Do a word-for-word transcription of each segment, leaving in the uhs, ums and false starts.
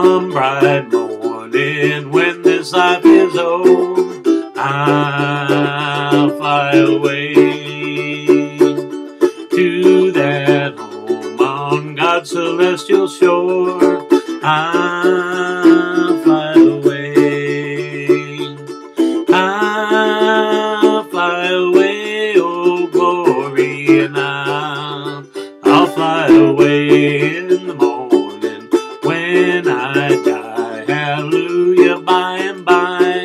Some bright morning when this life is old, I'll fly away to that home on God's celestial shore. I'll fly away. I'll fly away, oh glory, and I'll, I'll fly away in the morning when I die. Hallelujah, by and by,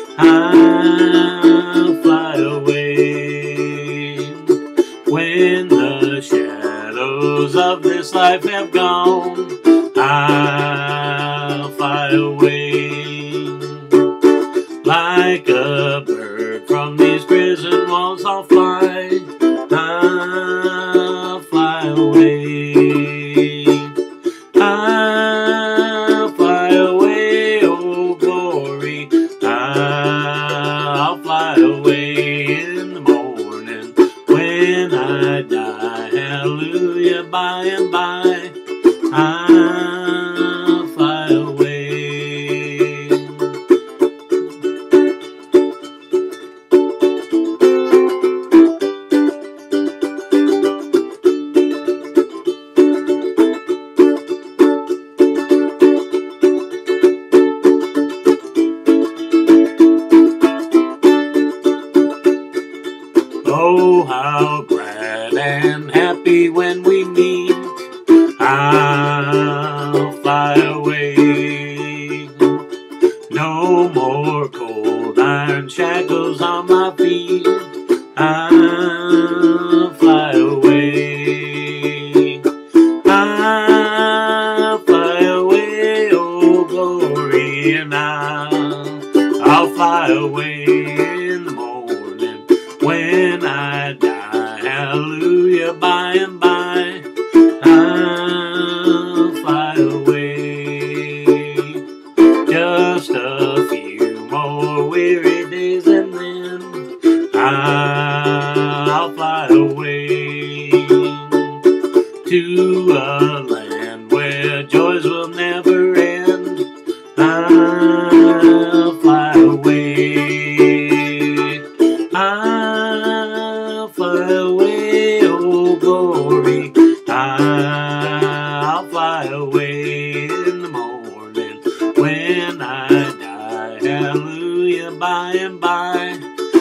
I'll fly away. When the shadows of this life have gone, I'll fly away. Like a bird from these prison walls I'll fly, I'll fly away. I'll fly away, oh glory, I'll fly away in the morning when I die. Hallelujah, by and by, I'll fly away. Oh, how glad and happy when we meet, I'll fly away. No more cold iron shackles on my feet, I'll fly away. I'll fly away, oh glory, and I'll, I'll fly away in the morning when I die. Hallelujah, by and by, I'll fly away. Just a few more weary days and then I'll fly away to a land where joys will never end. I'll fly away. I'll fly away, oh glory, I'll fly away in the morning when I die. Hallelujah, by and by,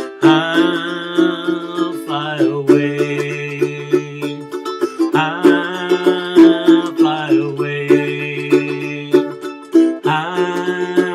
I'll fly away. I'll fly away. I'll